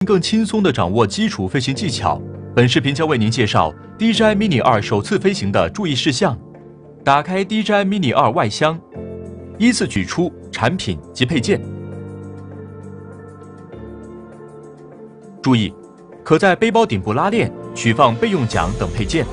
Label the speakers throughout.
Speaker 1: 更轻松地掌握基础飞行技巧。本视频将为您介绍 DJI Mini 2首次飞行的注意事项。打开 DJI Mini 2外箱，依次取出产品及配件。注意，可在背包顶部拉链取放备用桨等配件。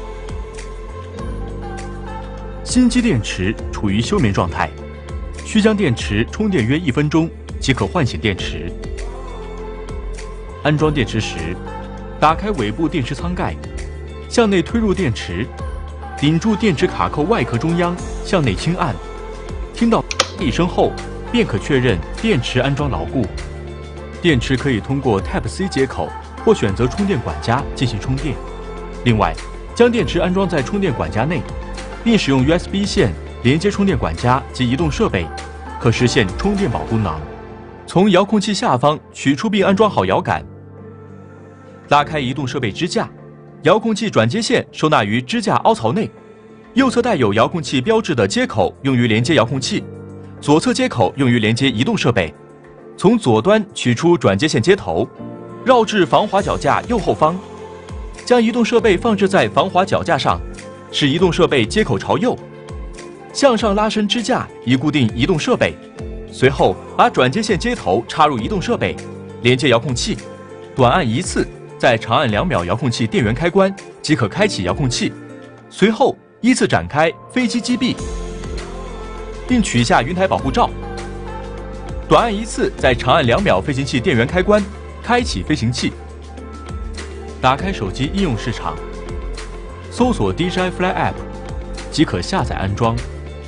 Speaker 1: 新机电池处于休眠状态，需将电池充电约1分钟即可唤醒电池。安装电池时，打开尾部电池舱盖，向内推入电池，顶住电池卡扣外壳中央，向内轻按，听到一声后，便可确认电池安装牢固。电池可以通过 Type-C 接口或选择充电管家进行充电。另外，将电池安装在充电管家内，并使用 USB 线连接充电管家及移动设备，可实现充电宝功能。从遥控器下方取出并安装好摇杆，拉开移动设备支架，遥控器转接线收纳于支架凹槽内。右侧带有遥控器标志的接口用于连接遥控器，左侧接口用于连接移动设备。从左端取出转接线接头，绕至防滑脚架右后方，将移动设备放置在防滑脚架上，使移动设备接口朝右。向上拉伸支架以固定移动设备，随后把转接线接头插入移动设备，连接遥控器，短按一次，再长按2秒遥控器电源开关即可开启遥控器。随后依次展开飞机机臂，并取下云台保护罩。短按一次，再长按2秒飞行器电源开关，开启飞行器。打开手机应用市场，搜索 DJI Fly App， 即可下载安装。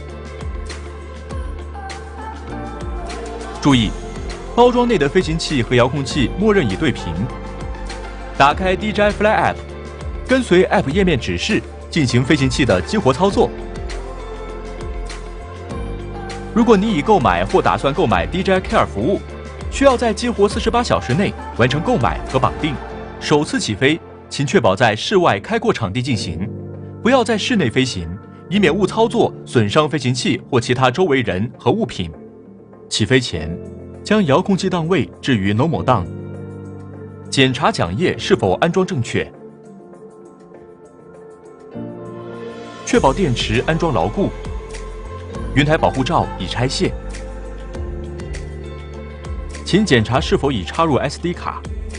Speaker 1: 注意，包装内的飞行器和遥控器默认已对频。打开 DJI Fly App， 跟随 App 页面指示进行飞行器的激活操作。如果你已购买或打算购买 DJI Care 服务，需要在激活48小时内完成购买和绑定。首次起飞，请确保在室外开阔场地进行，不要在室内飞行，以免误操作损伤飞行器或其他周围人和物品。起飞前，将遥控器档位置于 Normal 档，检查桨叶是否安装正确，确保电池安装牢固。云台保护罩已拆卸，请检查是否已插入 SD 卡，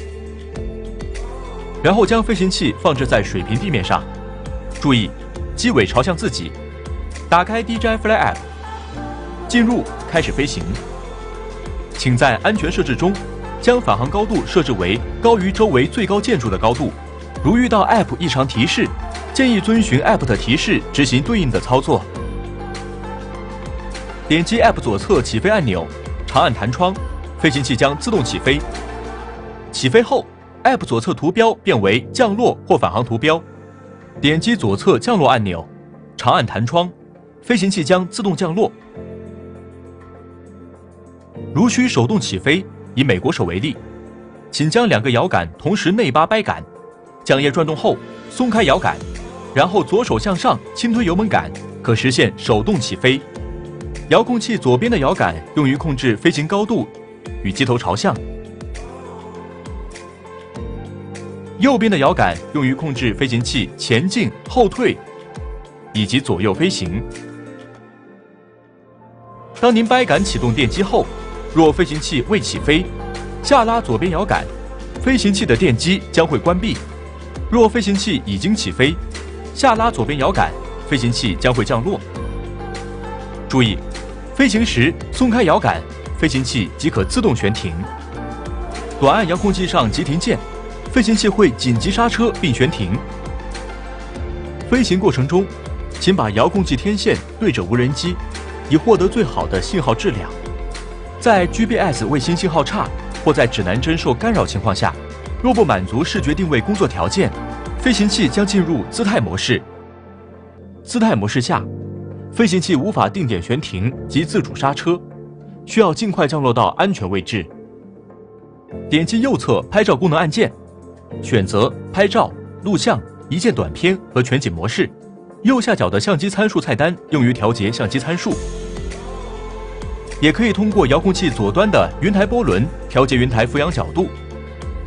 Speaker 1: 然后将飞行器放置在水平地面上，注意机尾朝向自己。打开 DJI Fly App， 进入开始飞行。请在安全设置中将返航高度设置为高于周围最高建筑的高度。如遇到 App 异常提示，建议遵循 App 的提示执行对应的操作。点击 App 左侧起飞按钮，长按弹窗，飞行器将自动起飞。起飞后 ，App 左侧图标变为降落或返航图标。点击左侧降落按钮，长按弹窗，飞行器将自动降落。如需手动起飞，以美国手为例，请将2个摇杆同时内扒掰杆，桨叶转动后松开摇杆，然后左手向上轻推油门杆，可实现手动起飞。遥控器左边的摇杆用于控制飞行高度与机头朝向，右边的摇杆用于控制飞行器前进、后退以及左右飞行。当您掰杆启动电机后，若飞行器未起飞，下拉左边摇杆，飞行器的电机将会关闭；若飞行器已经起飞，下拉左边摇杆，飞行器将会降落。注意，飞行时松开摇杆，飞行器即可自动悬停。短按遥控器上急停键，飞行器会紧急刹车并悬停。飞行过程中，请把遥控器天线对着无人机，以获得最好的信号质量。在 GPS 卫星信号差或在指南针受干扰情况下，若不满足视觉定位工作条件，飞行器将进入姿态模式。姿态模式下，飞行器无法定点悬停及自主刹车，需要尽快降落到安全位置。点击右侧拍照功能按键，选择拍照、录像、一键短片和全景模式。右下角的相机参数菜单用于调节相机参数。也可以通过遥控器左端的云台波轮调节云台俯仰角度。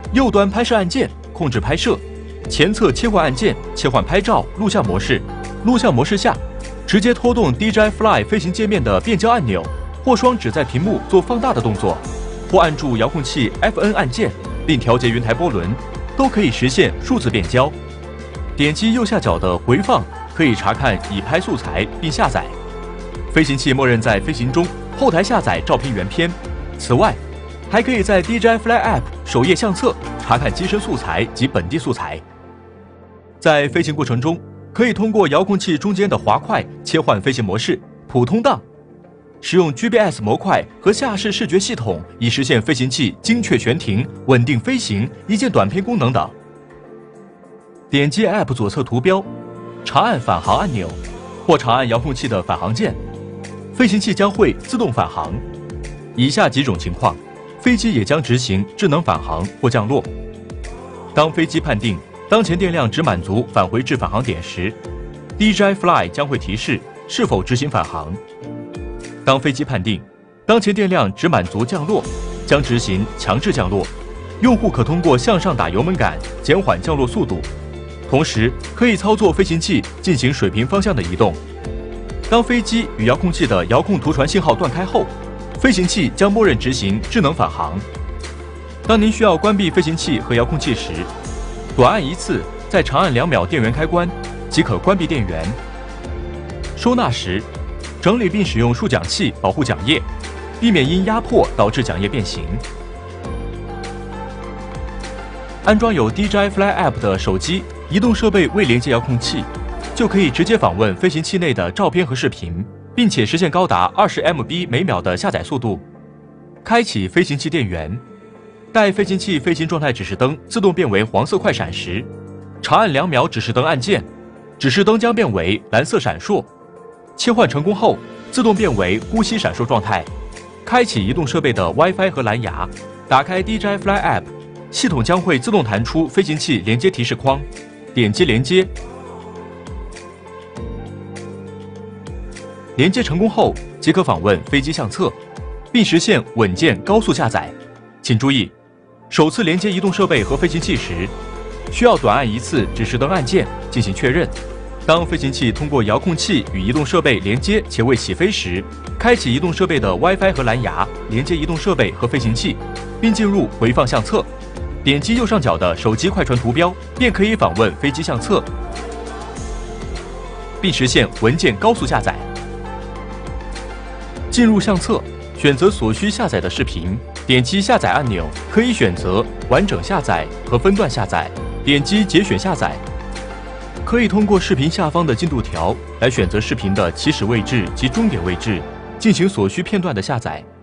Speaker 1: 右端拍摄按键控制拍摄，前侧切换按键切换拍照、录像模式。录像模式下，直接拖动 DJI Fly 飞行界面的变焦按钮，或双指在屏幕做放大的动作，或按住遥控器 FN 按键并调节云台波轮，都可以实现数字变焦。点击右下角的回放，可以查看已拍素材并下载。飞行器默认在飞行中后台下载照片原片。此外，还可以在 DJI Fly App 首页相册查看机身素材及本地素材。在飞行过程中，可以通过遥控器中间的滑块切换飞行模式、普通档，使用 GPS 模块和下视视觉系统，以实现飞行器精确悬停、稳定飞行、一键短片功能等。点击 App 左侧图标，长按返航按钮，或长按遥控器的返航键，飞行器将会自动返航。以下几种情况，飞机也将执行智能返航或降落。当飞机判定当前电量只满足返回至返航点时， DJI Fly 将会提示是否执行返航。当飞机判定当前电量只满足降落，将执行强制降落。用户可通过向上打油门杆减缓降落速度，同时可以操作飞行器进行水平方向的移动。当飞机与遥控器的遥控图传信号断开后，飞行器将默认执行智能返航。当您需要关闭飞行器和遥控器时，短按一次，再长按2秒电源开关，即可关闭电源。收纳时，整理并使用束桨器保护桨叶，避免因压迫导致桨叶变形。安装有 DJI Fly App 的手机、移动设备未连接遥控器，就可以直接访问飞行器内的照片和视频，并且实现高达20 MB 每秒的下载速度。开启飞行器电源。待飞行器飞行状态指示灯自动变为黄色快闪时，长按2秒指示灯按键，指示灯将变为蓝色闪烁。切换成功后，自动变为呼吸闪烁状态。开启移动设备的 WiFi 和蓝牙，打开 DJI Fly App， 系统将会自动弹出飞行器连接提示框，点击连接。连接成功后，即可访问飞机相册，并实现稳健高速下载。请注意，首次连接移动设备和飞行器时，需要短按一次指示灯按键进行确认。当飞行器通过遥控器与移动设备连接且未起飞时，开启移动设备的 WiFi 和蓝牙，连接移动设备和飞行器，并进入回放相册。点击右上角的手机快传图标，便可以访问飞机相册，并实现文件高速下载。进入相册，选择所需下载的视频，点击下载按钮，可以选择完整下载和分段下载。点击节选下载，可以通过视频下方的进度条来选择视频的起始位置及终点位置，进行所需片段的下载。